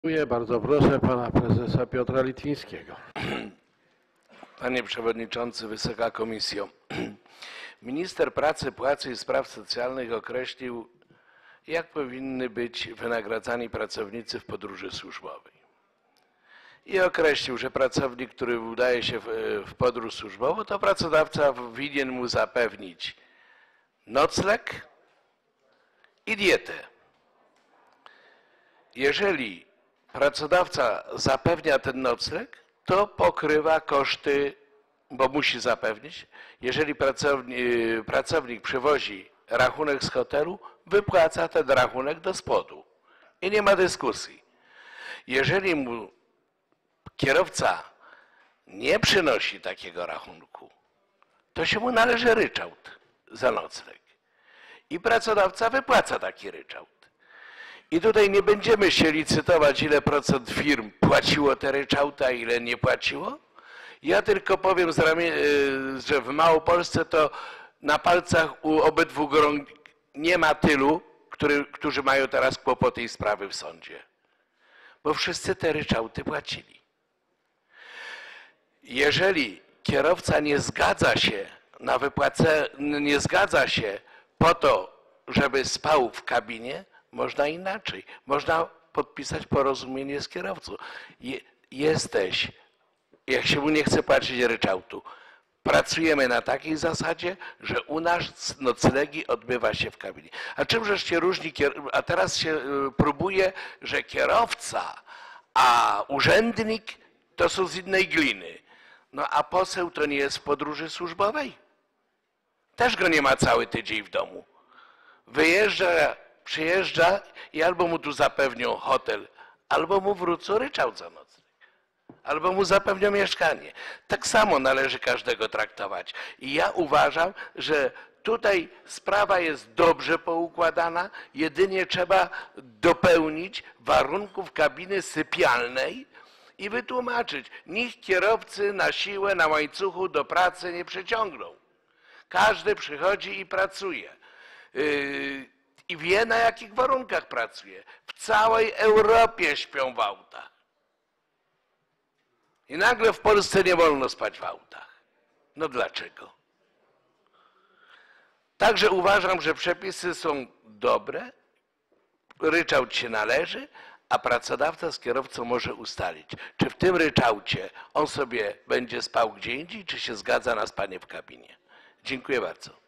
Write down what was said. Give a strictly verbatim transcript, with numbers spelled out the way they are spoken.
Dziękuję. Bardzo proszę pana prezesa Piotra Litwińskiego. Panie Przewodniczący, Wysoka Komisjo. Minister Pracy, Płacy i Spraw Socjalnych określił, jak powinny być wynagradzani pracownicy w podróży służbowej. I określił, że pracownik, który udaje się w, w podróż służbową, to pracodawca winien mu zapewnić nocleg i dietę. Jeżeli pracodawca zapewnia ten nocleg, to pokrywa koszty, bo musi zapewnić. Jeżeli pracownik, pracownik przywozi rachunek z hotelu, wypłaca ten rachunek do spodu. I nie ma dyskusji. Jeżeli mu kierowca nie przynosi takiego rachunku, to się mu należy ryczałt za nocleg. I pracodawca wypłaca taki ryczałt. I tutaj nie będziemy się licytować, ile procent firm płaciło te ryczałty, a ile nie płaciło. Ja tylko powiem, że w Małopolsce to na palcach u obydwu gron nie ma tylu, który, którzy mają teraz kłopoty i sprawy w sądzie. Bo wszyscy te ryczałty płacili. Jeżeli kierowca nie zgadza się na wypłacę, nie zgadza się po to, żeby spał w kabinie, można inaczej. Można podpisać porozumienie z kierowcą. Jesteś, jak się mu nie chce płacić ryczałtu, pracujemy na takiej zasadzie, że u nas noclegi odbywa się w kabinie. A czymże się różni, a teraz się próbuje, że kierowca, a urzędnik to są z innej gliny. No a poseł to nie jest w podróży służbowej? Też go nie ma cały tydzień w domu. Wyjeżdża, przyjeżdża i albo mu tu zapewnią hotel, albo mu wrócą ryczałt za nocleg, albo mu zapewnią mieszkanie. Tak samo należy każdego traktować. I ja uważam, że tutaj sprawa jest dobrze poukładana, jedynie trzeba dopełnić warunków kabiny sypialnej i wytłumaczyć. Nikt kierowcy na siłę, na łańcuchu do pracy nie przyciągną. Każdy przychodzi i pracuje. Yy, I wie, na jakich warunkach pracuje. W całej Europie śpią w autach. I nagle w Polsce nie wolno spać w autach. No dlaczego? Także uważam, że przepisy są dobre, ryczałt się należy, a pracodawca z kierowcą może ustalić, czy w tym ryczałcie on sobie będzie spał gdzie indziej, czy się zgadza na spanie w kabinie. Dziękuję bardzo.